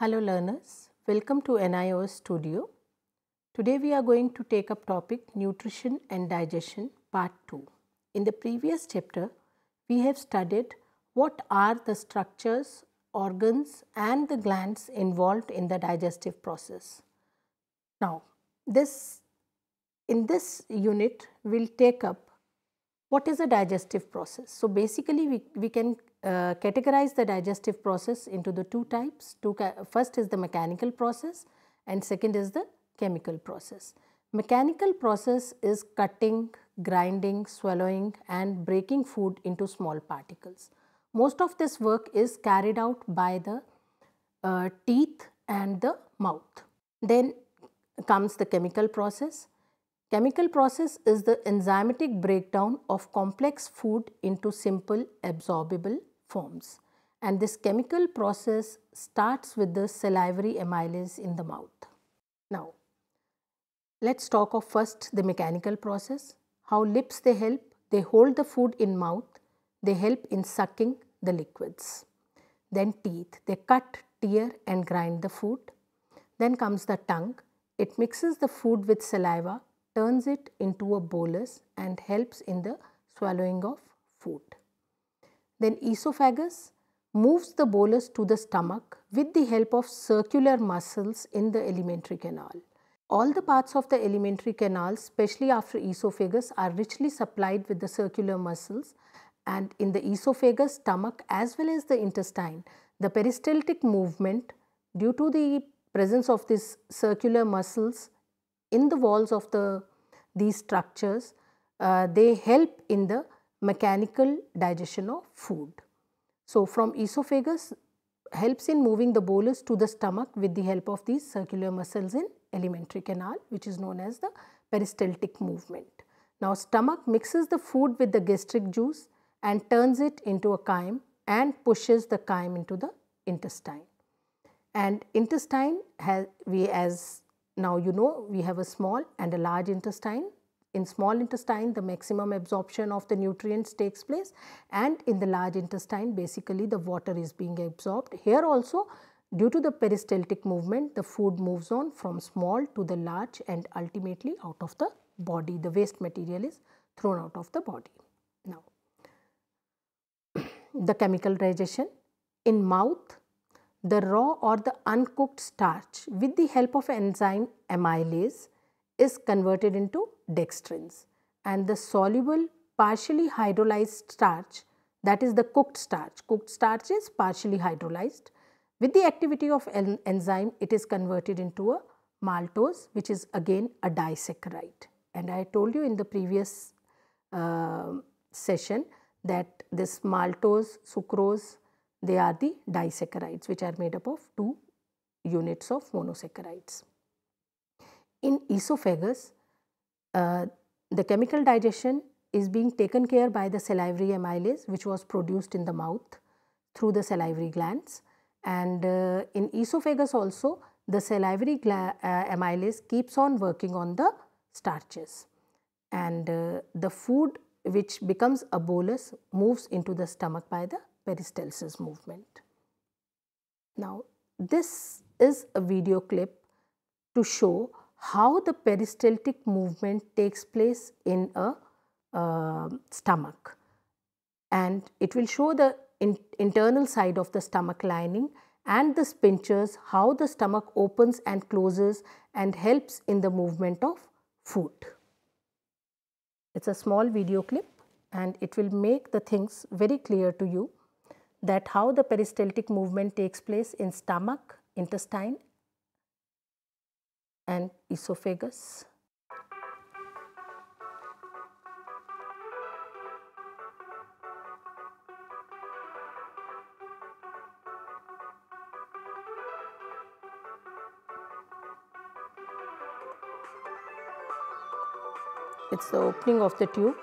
Hello learners, welcome to NIOS Studio. Today we are going to take up topic Nutrition and Digestion Part 2. In the previous chapter, we have studied what are the structures, organs and the glands involved in the digestive process. Now, in this unit, we will take up what is a digestive process. So, basically we can categorize the digestive process into the two types. First is the mechanical process and second is the chemical process. Mechanical process is cutting, grinding, swallowing and breaking food into small particles. Most of this work is carried out by the teeth and the mouth. Then comes the chemical process. Chemical process is the enzymatic breakdown of complex food into simple absorbable forms, and this chemical process starts with the salivary amylase in the mouth. Now, let's talk of first the mechanical process. How lips they help? They hold the food in mouth, they help in sucking the liquids. Then teeth, they cut, tear and grind the food. Then comes the tongue, it mixes the food with saliva, turns it into a bolus and helps in the swallowing of food. Then esophagus moves the bolus to the stomach with the help of circular muscles in the alimentary canal. All the parts of the alimentary canal, especially after esophagus, are richly supplied with the circular muscles, and in the esophagus, stomach as well as the intestine, the peristaltic movement, due to the presence of these circular muscles in the walls of these structures, they help in the mechanical digestion of food. So, from esophagus helps in moving the bolus to the stomach with the help of these circular muscles in alimentary canal, which is known as the peristaltic movement. Now, stomach mixes the food with the gastric juice and turns it into a chyme and pushes the chyme into the intestine. And intestine as now you know, we have a small and a large intestine. In small intestine, the maximum absorption of the nutrients takes place, and in the large intestine, basically the water is being absorbed. Here also, due to the peristaltic movement, the food moves on from small to the large and ultimately out of the body. The waste material is thrown out of the body. Now, the chemical digestion. In mouth, the raw or the uncooked starch with the help of enzyme amylase is converted into dextrins, and the soluble partially hydrolyzed starch, that is the cooked starch is partially hydrolyzed. With the activity of enzyme, it is converted into a maltose, which is again a disaccharide. And I told you in the previous session that this maltose, sucrose, they are the disaccharides which are made up of 2 units of monosaccharides. In esophagus, the chemical digestion is being taken care by the salivary amylase, which was produced in the mouth through the salivary glands, and in esophagus also the salivary amylase keeps on working on the starches, and the food which becomes a bolus moves into the stomach by the peristalsis movement. Now, this is a video clip to show how the peristaltic movement takes place in a stomach, and it will show the internal side of the stomach lining and the sphincters, how the stomach opens and closes and helps in the movement of food. It's a small video clip and it will make the things very clear to you that how the peristaltic movement takes place in stomach, intestine and esophagus. It's the opening of the tube.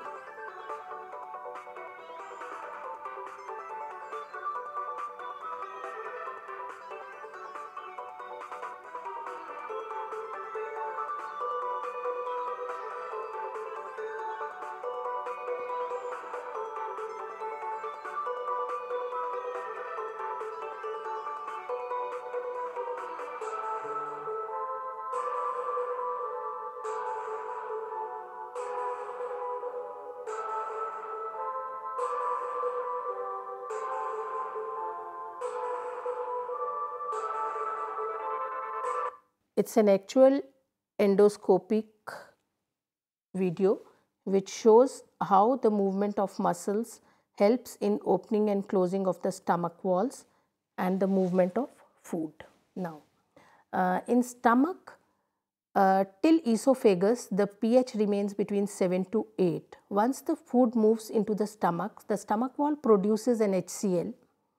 It's an actual endoscopic video which shows how the movement of muscles helps in opening and closing of the stomach walls and the movement of food. Now, in stomach till esophagus, the pH remains between 7 to 8. Once the food moves into the stomach wall produces an HCl.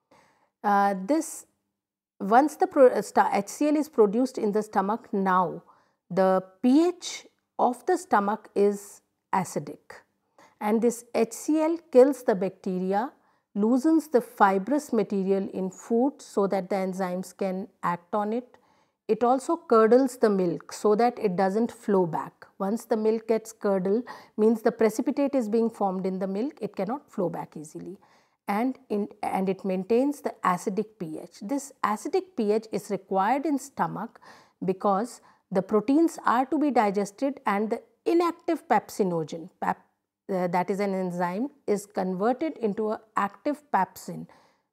Once the HCl is produced in the stomach, now the pH of the stomach is acidic, and this HCl kills the bacteria, loosens the fibrous material in food so that the enzymes can act on it. It also curdles the milk so that it does not flow back. Once the milk gets curdled, means the precipitate is being formed in the milk, it cannot flow back easily. And it maintains the acidic pH. This acidic pH is required in stomach because the proteins are to be digested and the inactive pepsinogen, that is an enzyme, is converted into an active pepsin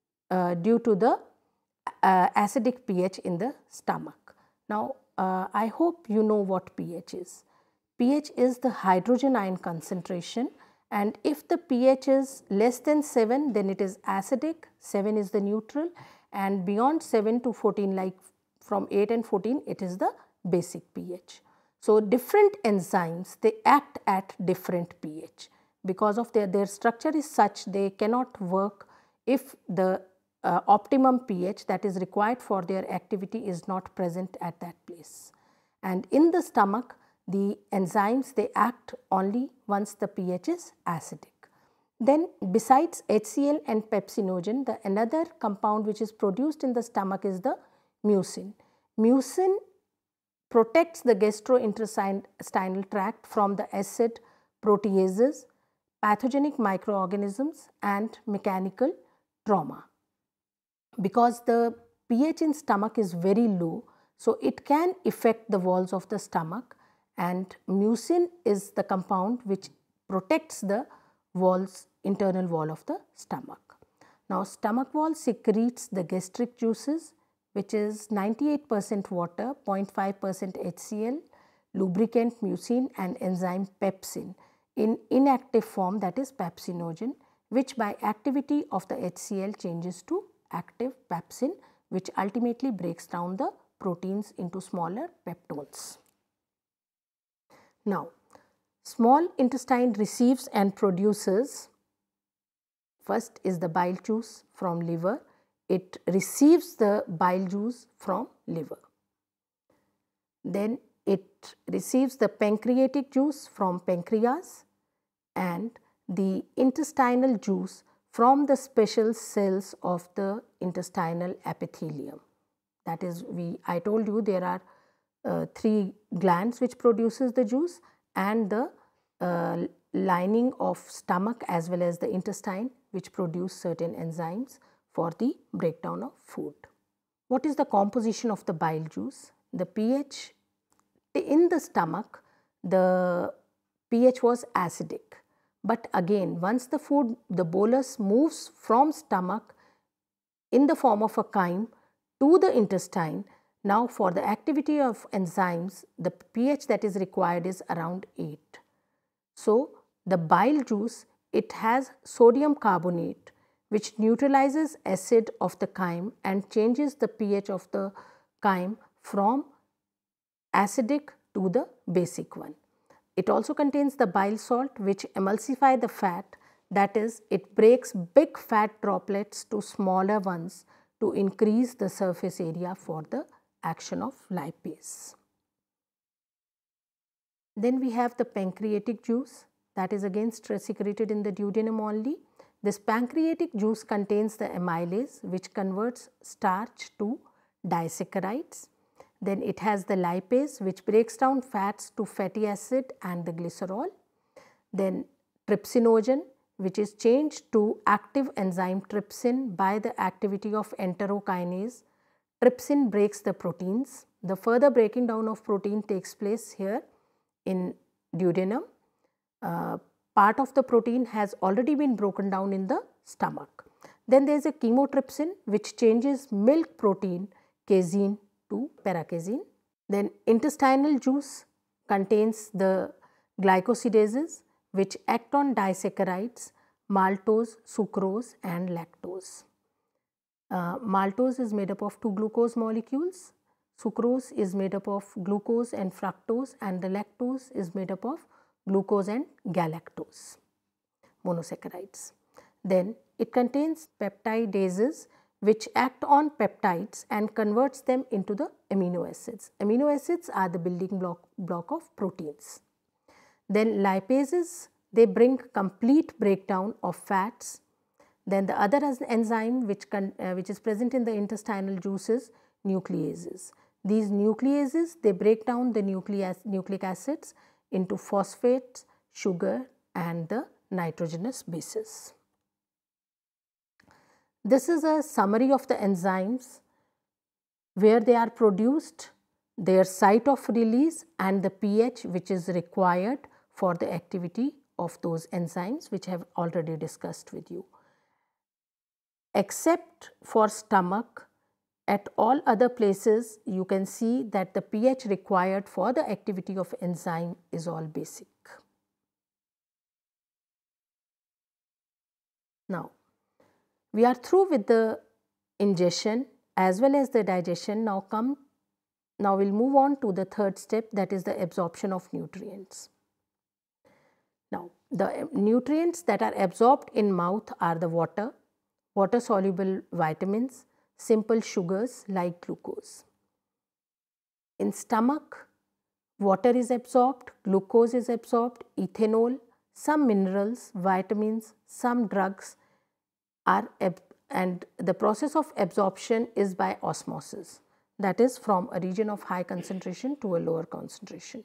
due to the acidic pH in the stomach. Now, I hope you know what pH is. pH is the hydrogen ion concentration, and if the pH is less than 7, then it is acidic, 7 is the neutral, and beyond 7 to 14, like from 8 and 14, it is the basic pH. So, different enzymes, they act at different pH because of their structure is such they cannot work if the optimum pH that is required for their activity is not present at that place. And in the stomach, the enzymes, they act only once the pH is acidic. Then besides HCl and pepsinogen, the another compound which is produced in the stomach is the mucin. Mucin protects the gastrointestinal tract from the acid, proteases, pathogenic microorganisms and mechanical trauma. Because the pH in stomach is very low, so it can affect the walls of the stomach, and mucin is the compound which protects the internal wall of the stomach. Now, stomach wall secretes the gastric juices, which is 98% water, 0.5% HCl, lubricant mucin and enzyme pepsin in inactive form, that is pepsinogen, which by activity of the HCl changes to active pepsin, which ultimately breaks down the proteins into smaller peptones. Now, small intestine receives and produces, first is the bile juice from liver. It receives the bile juice from liver. Then it receives the pancreatic juice from pancreas and the intestinal juice from the special cells of the intestinal epithelium. That is, I told you there are 3 glands which produces the juice, and the lining of stomach as well as the intestine which produce certain enzymes for the breakdown of food. What is the composition of the bile juice? The pH in the stomach, the pH was acidic, but again once the bolus moves from stomach in the form of a chyme to the intestine, now for the activity of enzymes, the pH that is required is around 8. So, the bile juice, it has sodium carbonate which neutralizes acid of the chyme and changes the pH of the chyme from acidic to the basic one. It also contains the bile salt which emulsify the fat, that is, it breaks big fat droplets to smaller ones to increase the surface area for the action of lipase. Then we have the pancreatic juice, that is again secreted in the duodenum only. This pancreatic juice contains the amylase which converts starch to disaccharides. Then it has the lipase which breaks down fats to fatty acid and the glycerol. Then trypsinogen which is changed to active enzyme trypsin by the activity of enterokinase. Trypsin breaks the proteins. The further breaking down of protein takes place here in duodenum. Part of the protein has already been broken down in the stomach. Then there is a chymotrypsin which changes milk protein casein to paracasein. Then intestinal juice contains the glycosidases which act on disaccharides, maltose, sucrose and lactose. Maltose is made up of 2 glucose molecules, sucrose is made up of glucose and fructose, and the lactose is made up of glucose and galactose monosaccharides. Then it contains peptidases which act on peptides and converts them into the amino acids. Amino acids are the building block of proteins. Then lipases, they bring complete breakdown of fats. Then the other enzyme which is present in the intestinal juices, nucleases. These nucleases, they break down the nucleic acids into phosphates, sugar and the nitrogenous bases. This is a summary of the enzymes, where they are produced, their site of release and the pH which is required for the activity of those enzymes, which I have already discussed with you. Except for stomach, at all other places you can see that the pH required for the activity of enzyme is all basic. Now, we are through with the ingestion as well as the digestion. Now we'll move on to the third step, that is the absorption of nutrients. Now, the nutrients that are absorbed in mouth are the water soluble vitamins, simple sugars like glucose. In stomach, water is absorbed, glucose is absorbed, ethanol, some minerals, vitamins, some drugs are and the process of absorption is by osmosis, that is from a region of high concentration to a lower concentration.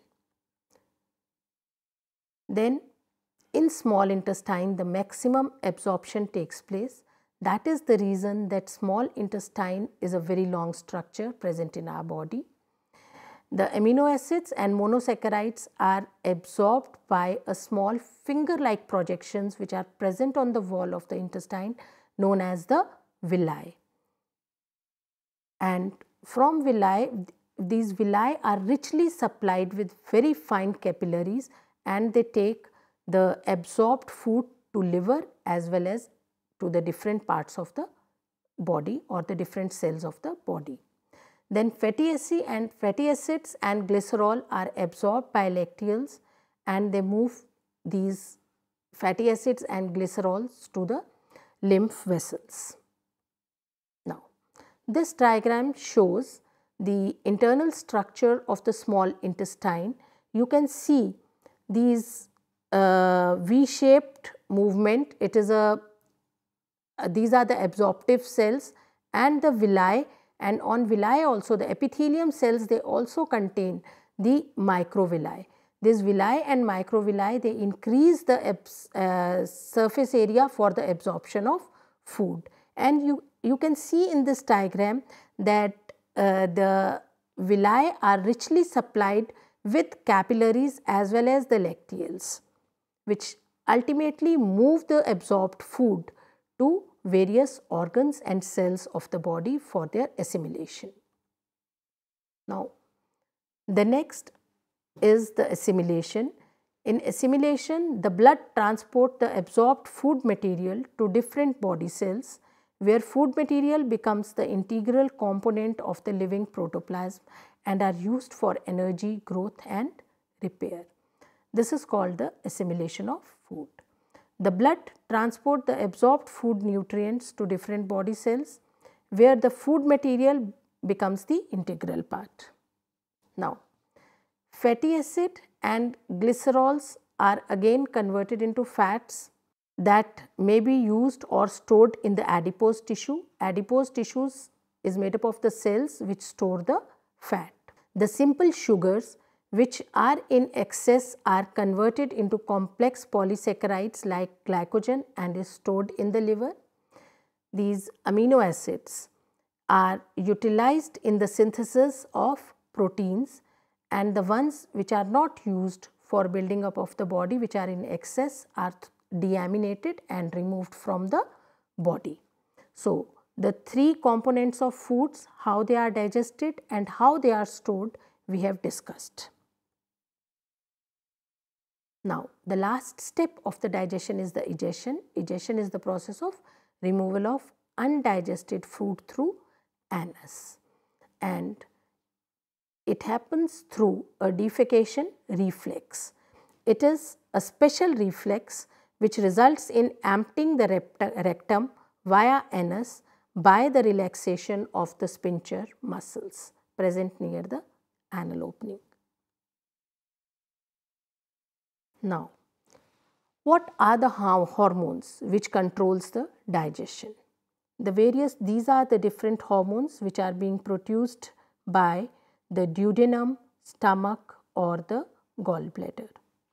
Then in small intestine the maximum absorption takes place. That is the reason that small intestine is a very long structure present in our body. The amino acids and monosaccharides are absorbed by a small finger-like projections which are present on the wall of the intestine, known as the villi. And from villi, these villi are richly supplied with very fine capillaries, and they take the absorbed food to liver as well as to the different parts of the body or the different cells of the body. Then fatty acids and glycerol are absorbed by lacteals, and they move these fatty acids and glycerols to the lymph vessels. Now, this diagram shows the internal structure of the small intestine. You can see these V-shaped movement. It is these are the absorptive cells and the villi, and on villi also the epithelium cells, they also contain the microvilli. These villi and microvilli, they increase the surface area for the absorption of food. And you can see in this diagram that the villi are richly supplied with capillaries as well as the lacteals, which ultimately move the absorbed food to various organs and cells of the body for their assimilation. Now, the next is the assimilation. In assimilation, the blood transports the absorbed food material to different body cells, where food material becomes the integral component of the living protoplasm and are used for energy, growth and repair. This is called the assimilation of food. The blood transports the absorbed food nutrients to different body cells, where the food material becomes the integral part. Now, fatty acid and glycerols are again converted into fats that may be used or stored in the adipose tissue. Adipose tissues is made up of the cells which store the fat. The simple sugars which are in excess are converted into complex polysaccharides like glycogen and is stored in the liver. These amino acids are utilized in the synthesis of proteins, and the ones which are not used for building up of the body, which are in excess, are deaminated and removed from the body. So, the three components of foods, how they are digested and how they are stored, we have discussed. Now, the last step of the digestion is the egestion. Egestion is the process of removal of undigested food through anus, and it happens through a defecation reflex. It is a special reflex which results in emptying the rectum via anus by the relaxation of the sphincter muscles present near the anal opening. Now, what are the hormones which controls the digestion? These are the different hormones which are being produced by the duodenum, stomach or the gallbladder.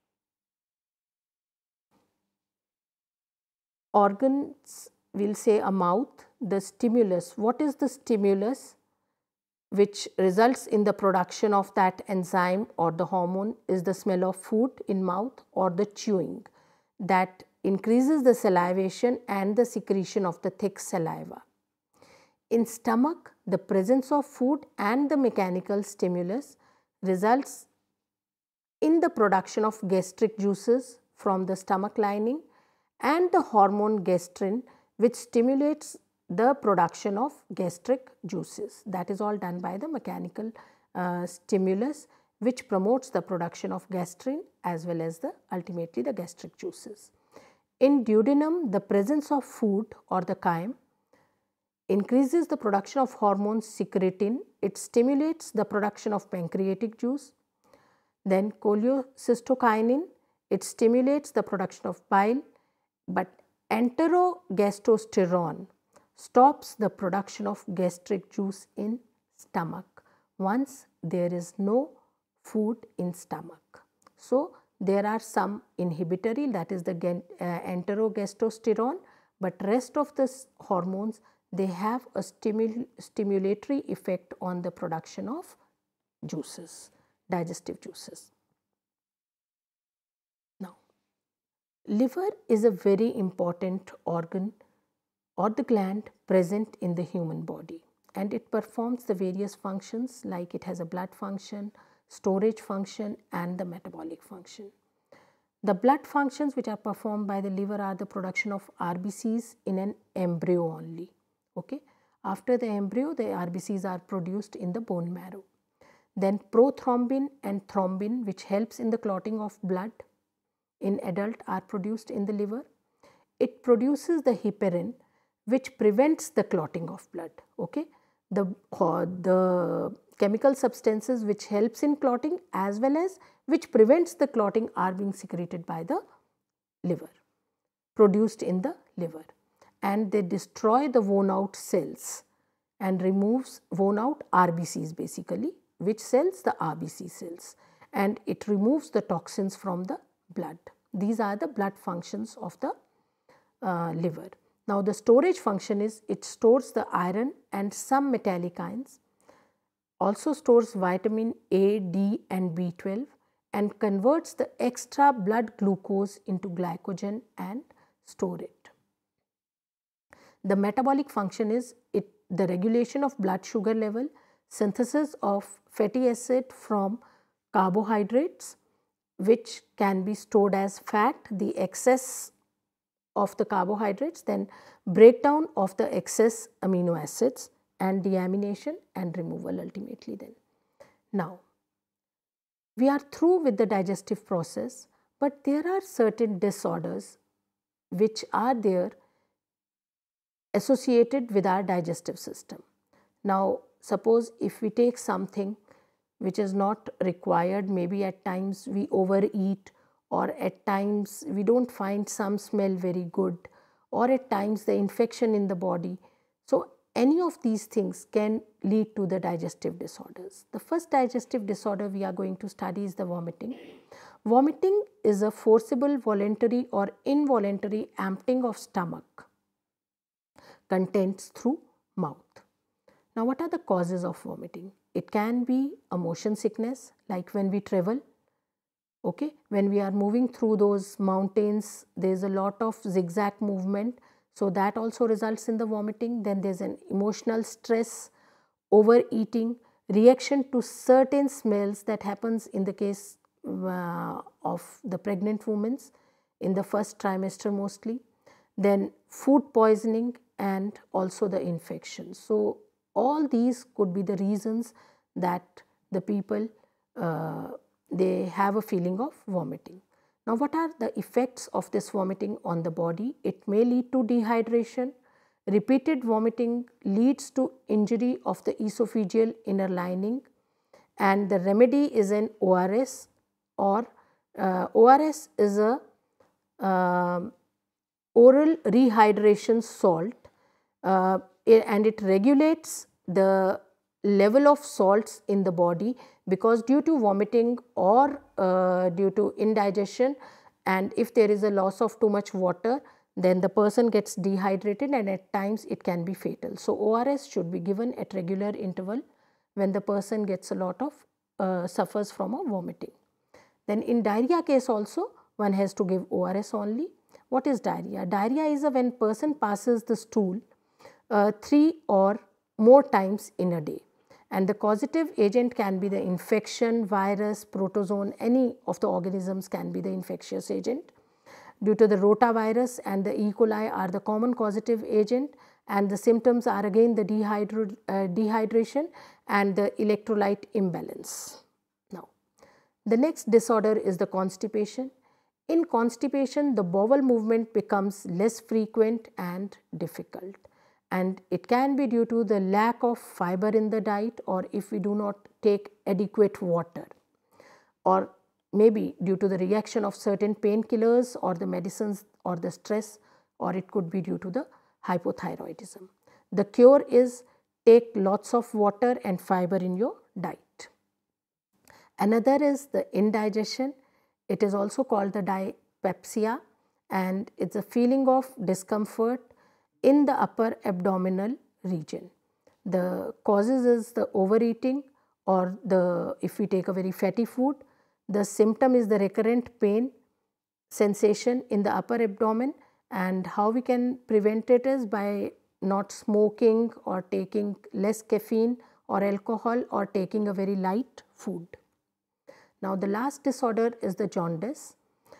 Organs, we'll say a mouth, the stimulus. What is the stimulus which results in the production of that enzyme or the hormone is the smell of food in mouth or the chewing that increases the salivation and the secretion of the thick saliva. In stomach, the presence of food and the mechanical stimulus results in the production of gastric juices from the stomach lining and the hormone gastrin which stimulates the production of gastric juices. That is all done by the mechanical stimulus which promotes the production of gastrin as well as ultimately the gastric juices. In duodenum, the presence of food or the chyme increases the production of hormone secretin. It stimulates the production of pancreatic juice. Then cholecystokinin, it stimulates the production of bile, but enterogastosterone stops the production of gastric juice in stomach once there is no food in stomach. So, there are some inhibitory, that is the enterogastosterone, but rest of the hormones, they have a stimulatory effect on the production of juices, digestive juices. Now, liver is a very important organ or the gland present in the human body, and it performs the various functions like it has a blood function, storage function and the metabolic function. The blood functions which are performed by the liver are the production of RBCs in an embryo only. Okay. After the embryo, the RBCs are produced in the bone marrow. Then prothrombin and thrombin which helps in the clotting of blood in adult are produced in the liver. It produces the heparin which prevents the clotting of blood. Okay. The chemical substances which helps in clotting as well as which prevents the clotting are being secreted by the liver, produced in the liver, and they destroy the worn out cells and removes worn out RBCs basically, which cells? The RBC cells, and it removes the toxins from the blood. These are the blood functions of the liver. Now, the storage function is it stores the iron and some metallic ions, also stores vitamin A, D and B12 and converts the extra blood glucose into glycogen and store it. The metabolic function is the regulation of blood sugar level, synthesis of fatty acid from carbohydrates which can be stored as fat, the excess of the carbohydrates, then breakdown of the excess amino acids and deamination and removal ultimately then. Now, we are through with the digestive process, but there are certain disorders which are there associated with our digestive system. Now, suppose if we take something which is not required, maybe at times we overeat, or at times we don't find some smell very good, or at times the infection in the body. So, any of these things can lead to the digestive disorders. The first digestive disorder we are going to study is the vomiting. Vomiting is a forcible, voluntary or involuntary emptying of stomach contents through mouth. Now, what are the causes of vomiting? It can be a motion sickness, like when we travel. Okay, when we are moving through those mountains, there is a lot of zigzag movement, so that also results in the vomiting. Then there is an emotional stress, overeating, reaction to certain smells that happens in the case of the pregnant women in the first trimester mostly, then food poisoning and also the infection. So all these could be the reasons that the people they have a feeling of vomiting. Now, what are the effects of this vomiting on the body? It may lead to dehydration. Repeated vomiting leads to injury of the esophageal inner lining, and the remedy is an ORS, or ORS is a oral rehydration salt, and it regulates the level of salts in the body, because due to vomiting or due to indigestion, and if there is a loss of too much water, then the person gets dehydrated and at times it can be fatal. So ORS should be given at regular interval when the person gets a lot of suffers from a vomiting. Then in diarrhea case also one has to give ORS only. What is diarrhea? Diarrhea is when person passes the stool 3 or more times in a day, and the causative agent can be the infection, virus, protozoan, any of the organisms can be the infectious agent. Due to the rotavirus and the E. coli are the common causative agent, and the symptoms are again the dehydration and the electrolyte imbalance. Now, the next disorder is the constipation. In constipation, the bowel movement becomes less frequent and difficult, and it can be due to the lack of fiber in the diet, or if we do not take adequate water, or maybe due to the reaction of certain painkillers or the medicines or the stress, or it could be due to the hypothyroidism. The cure is take lots of water and fiber in your diet. Another is the indigestion. It is also called the dyspepsia, and it's a feeling of discomfort in the upper abdominal region. The causes is the overeating, or if we take a very fatty food. The symptom is the recurrent pain sensation in the upper abdomen, and how we can prevent it is by not smoking or taking less caffeine or alcohol, or taking a very light food. Now, the last disorder is the jaundice.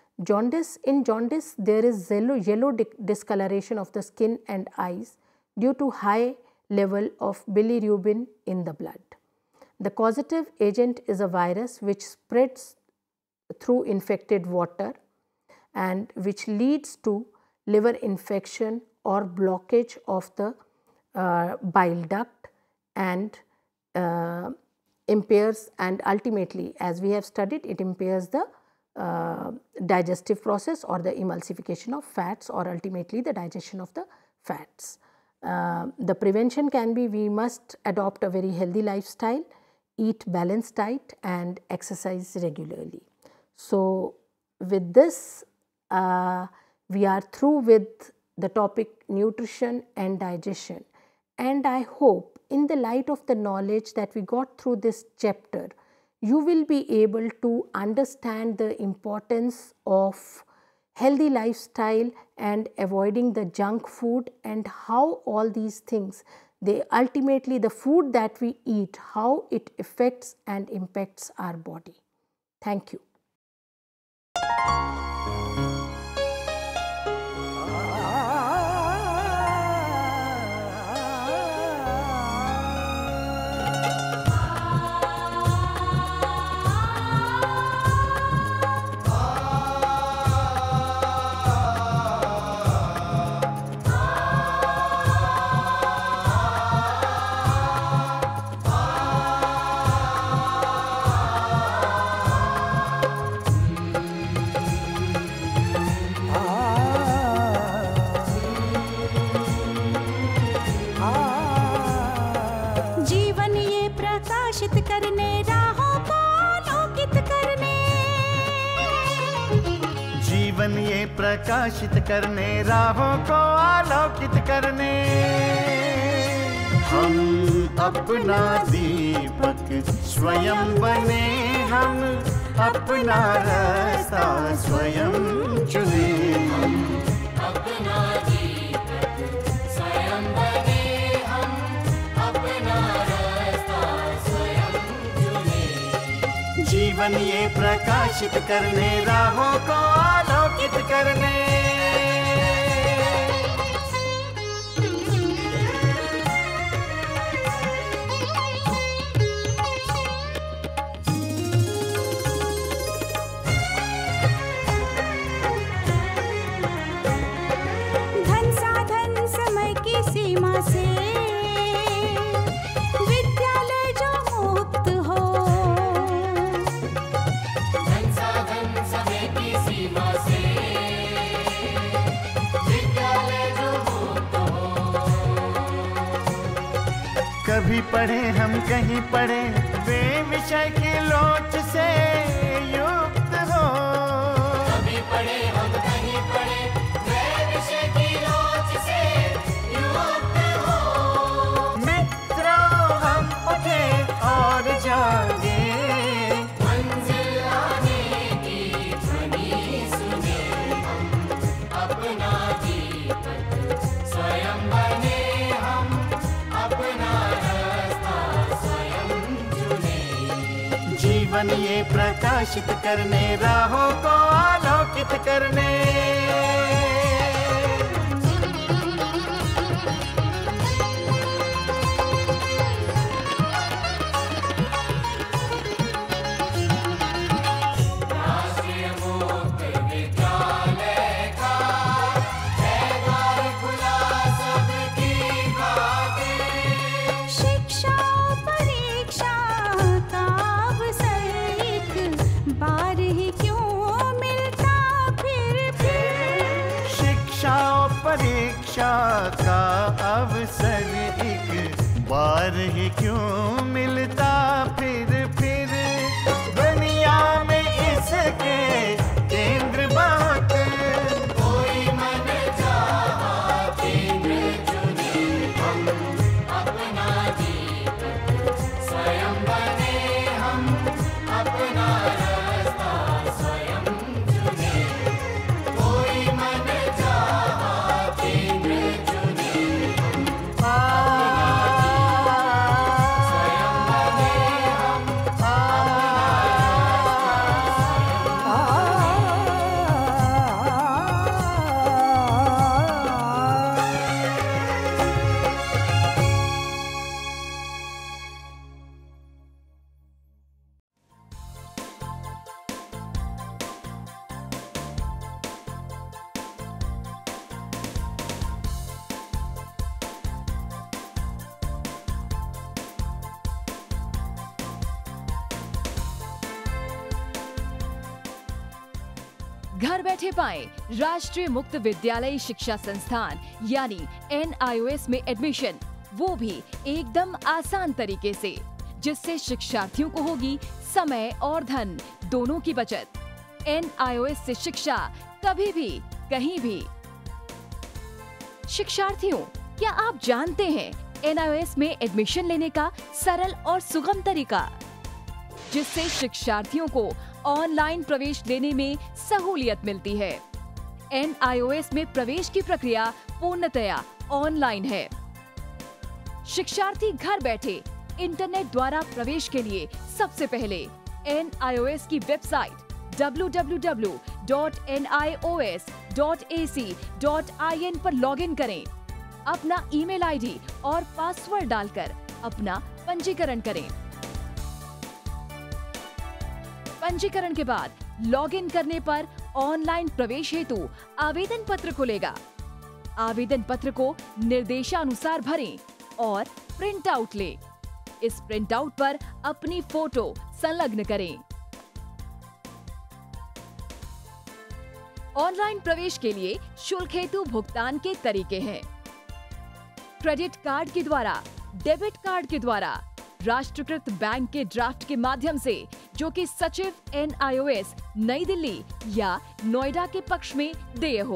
In jaundice there is yellow discoloration of the skin and eyes due to high level of bilirubin in the blood. The causative agent is a virus which spreads through infected water, and which leads to liver infection or blockage of the bile duct, and impairs, and ultimately, as we have studied, it impairs the digestive process or the emulsification of fats, or ultimately the digestion of the fats. The prevention can be, we must adopt a very healthy lifestyle, eat balanced diet and exercise regularly. So, with this we are through with the topic nutrition and digestion, and I hope in the light of the knowledge that we got through this chapter, you will be able to understand the importance of healthy lifestyle and avoiding the junk food, and how all these things, they ultimately, the food that we eat, how it affects and impacts our body. Thank you. प्रकाशित करने राहों को आलोकित करने, हम अपना दीपक स्वयं बने, हम अपना रास्ता स्वयं चुने। हम अपना दीपक स्वयं बने, हम अपना रास्ता स्वयं जीवन ये प्रकाशित करने, राहों को आलोकित करने। धन साधन समय की सीमा से विद्यालय जो मुक्त हो, धन साधन समय की सीमा से विद्यालय जो मुक्त हो। कभी पढ़े हम कहीं पढ़े, वे विषय की लोच से युक्त हो। कभी पढ़े हम कहीं पढ़े, वे विषय की लोच से युक्त हो। मित्रों हम उठे और जागे, मंजिल आने की ध्वनि सुने हम, अपना जीवन स्वयं बने हम, अपना रास्ता स्वयं चुने। जीवन ये प्रकाशित करने, राहों को आलोकित करने। राष्ट्रीय मुक्त विद्यालय का है द्वार खुला सबकी खातिर। शिक्षा परीक्षा का अवसर एक बार ही क्यों मिलता फिर। शिक्षा और परीक्षा का अवसर एक बार ही क्यों मिलता फिर। दुनिया में इसके केंद्र बहुत, कोई मन चाहा केंद्र चुने हम, अपना जीवन स्वयं बने हम, अपना रास्ता स्वयं चुने। कोई मन चाहा केंद्र चुने हम, स्वयं बने हम, घर बैठे पाएं राष्ट्रीय मुक्त विद्यालय शिक्षा संस्थान यानी NIOS में एडमिशन, वो भी एकदम आसान तरीके से, जिससे शिक्षार्थियों को होगी समय और धन दोनों की बचत। NIOS से शिक्षा कभी भी कहीं भी। शिक्षार्थियों, क्या आप जानते हैं NIOS में एडमिशन लेने का सरल और सुगम तरीका, जिससे शिक्षार्थियों को ऑनलाइन प्रवेश लेने में सहूलियत मिलती है। NIOS में प्रवेश की प्रक्रिया पूर्णतया ऑनलाइन है। शिक्षार्थी घर बैठे इंटरनेट द्वारा प्रवेश के लिए सबसे पहले NIOS की वेबसाइट www.nios.ac.in पर लॉगिन करें। अपना ईमेल आईडी और पासवर्ड डालकर अपना पंजीकरण करें। पंजीकरण के बाद लॉगिन करने पर ऑनलाइन प्रवेश हेतु आवेदन पत्र खुलेगा। आवेदन पत्र को निर्देशानुसार भरें और प्रिंट आउट लें। इस प्रिंट आउट पर अपनी फोटो संलग्न करें। ऑनलाइन प्रवेश के लिए शुल्क हेतु भुगतान के तरीके हैं: क्रेडिट कार्ड के द्वारा, डेबिट कार्ड के द्वारा, राष्ट्रीयकृत बैंक के ड्राफ्ट के माध्यम से, जो कि सचिव NIOS नई दिल्ली या नोएडा के पक्ष में देय हो।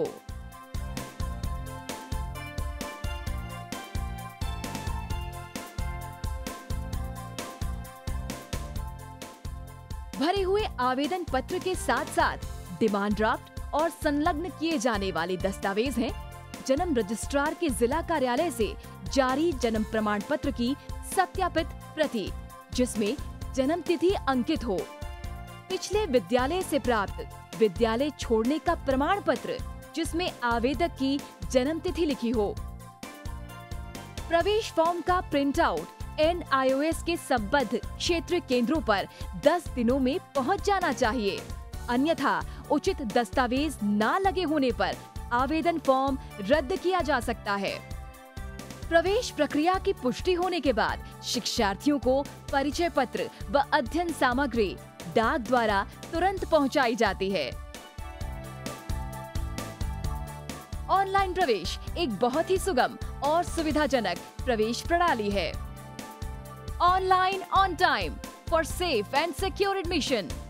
भरे हुए आवेदन पत्र के साथ साथ डिमांड ड्राफ्ट और संलग्न किए जाने वाले दस्तावेज हैं: जन्म रजिस्ट्रार के जिला कार्यालय से जारी जन्म प्रमाण पत्र की सत्यापित प्रति, जिसमें जन्म तिथि अंकित हो, पिछले विद्यालय से प्राप्त विद्यालय छोड़ने का प्रमाण पत्र जिसमें आवेदक की जन्म तिथि लिखी हो। प्रवेश फॉर्म का प्रिंट आउट NIOS के संबद्ध क्षेत्रीय केंद्रों पर 10 दिनों में पहुंच जाना चाहिए, अन्यथा उचित दस्तावेज ना लगे होने पर आवेदन फॉर्म रद्द किया जा सकता है। प्रवेश प्रक्रिया की पुष्टि होने के बाद शिक्षार्थियों को परिचय पत्र व अध्ययन सामग्री डाक द्वारा तुरंत पहुंचाई जाती है। ऑनलाइन प्रवेश एक बहुत ही सुगम और सुविधाजनक प्रवेश प्रणाली है। Online on time for safe and secure admission.